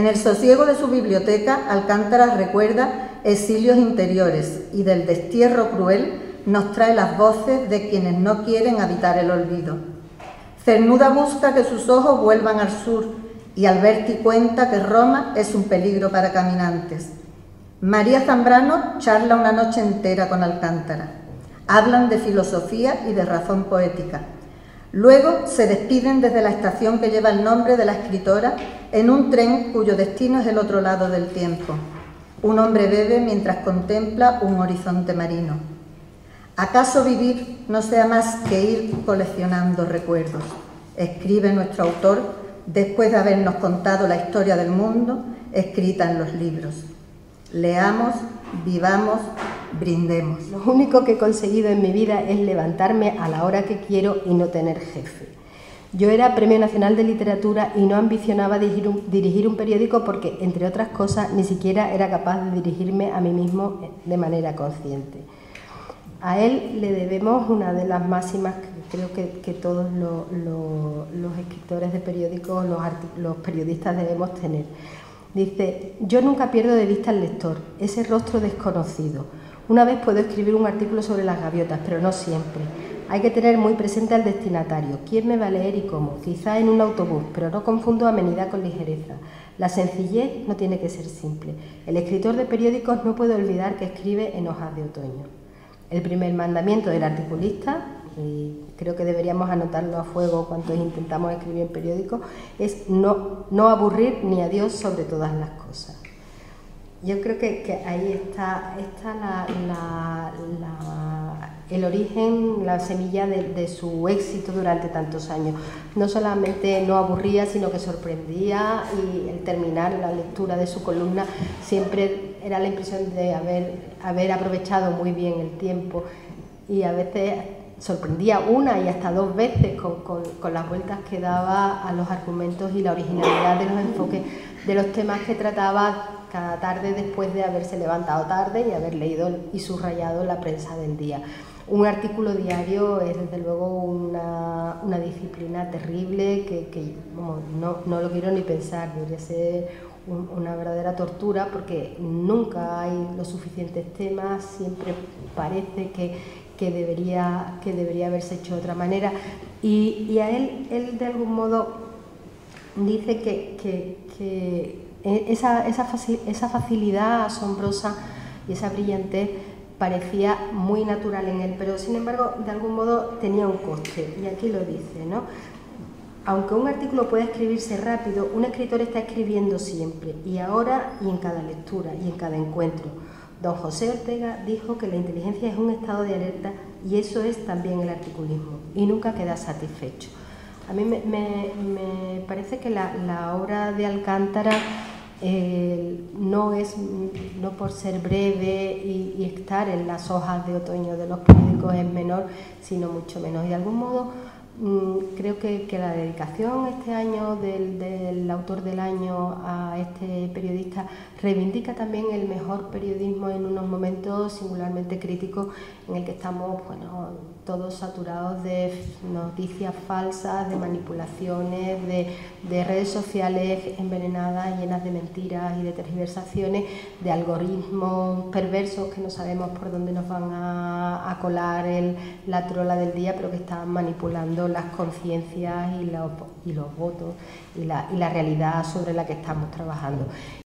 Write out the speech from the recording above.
En el sosiego de su biblioteca, Alcántara recuerda exilios interiores y del destierro cruel nos trae las voces de quienes no quieren habitar el olvido. Cernuda busca que sus ojos vuelvan al sur y Alberti cuenta que Roma es un peligro para caminantes. María Zambrano charla una noche entera con Alcántara. Hablan de filosofía y de razón poética. Luego se despiden desde la estación que lleva el nombre de la escritora en un tren cuyo destino es el otro lado del tiempo. Un hombre bebe mientras contempla un horizonte marino. ¿Acaso vivir no sea más que ir coleccionando recuerdos? Escribe nuestro autor después de habernos contado la historia del mundo escrita en los libros. Leamos, vivamos, brindemos. Lo único que he conseguido en mi vida es levantarme a la hora que quiero y no tener jefe. Yo era Premio Nacional de Literatura y no ambicionaba dirigir un periódico porque, entre otras cosas, ni siquiera era capaz de dirigirme a mí mismo de manera consciente. A él le debemos una de las máximas que creo que todos los escritores de periódicos, los periodistas debemos tener. Dice: yo nunca pierdo de vista al lector, ese rostro desconocido. Una vez puedo escribir un artículo sobre las gaviotas, pero no siempre. Hay que tener muy presente al destinatario, quién me va a leer y cómo, quizá en un autobús, pero no confundo amenidad con ligereza. La sencillez no tiene que ser simple. El escritor de periódicos no puede olvidar que escribe en hojas de otoño. El primer mandamiento del articulista, y creo que deberíamos anotarlo a fuego cuando intentamos escribir en periódicos, es no aburrir ni a Dios sobre todas las cosas. Yo creo que ahí está el origen, la semilla de su éxito durante tantos años. No solamente no aburría, sino que sorprendía, y el terminar la lectura de su columna siempre era la impresión de haber aprovechado muy bien el tiempo, y a veces sorprendía una y hasta dos veces con las vueltas que daba a los argumentos y la originalidad de los enfoques de los temas que trataba cada tarde después de haberse levantado tarde y haber leído y subrayado la prensa del día. Un artículo diario es desde luego una disciplina terrible que no lo quiero ni pensar. Debería ser una verdadera tortura porque nunca hay los suficientes temas, siempre parece que debería haberse hecho de otra manera, y a él de algún modo dice que esa facilidad asombrosa y esa brillantez parecía muy natural en él, pero sin embargo de algún modo tenía un coste, y aquí lo dice, ¿no? Aunque un artículo pueda escribirse rápido, un escritor está escribiendo siempre, y ahora y en cada lectura y en cada encuentro. Don José Ortega dijo que la inteligencia es un estado de alerta, y eso es también el articulismo, y nunca queda satisfecho. A mí me parece que la obra de Alcántara no por ser breve y estar en las hojas de otoño de los periódicos es menor, sino mucho menos. Y de algún modo creo que la dedicación este año del autor del año a este periodista reivindica también el mejor periodismo en unos momentos singularmente críticos en el que estamos, bueno, todos saturados de noticias falsas, de manipulaciones, de redes sociales envenenadas, llenas de mentiras y de tergiversaciones, de algoritmos perversos que no sabemos por dónde nos van a colar la trola del día, pero que están manipulando las conciencias y los votos y la realidad sobre la que estamos trabajando.